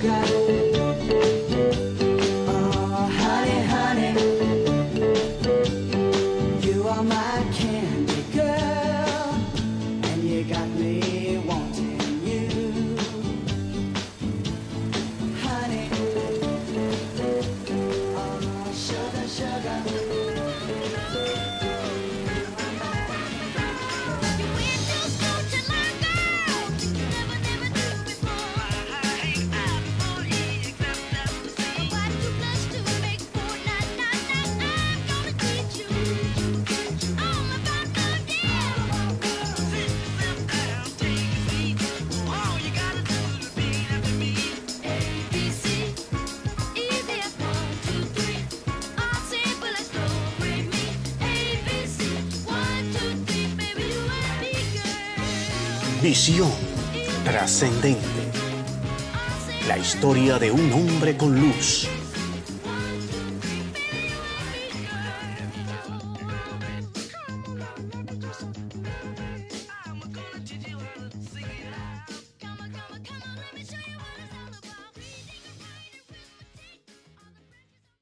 sugar. Oh, honey, honey, you are my candy girl, and you got me wanting you. Honey, oh, sugar, sugar. Visión trascendente. La historia de un hombre con luz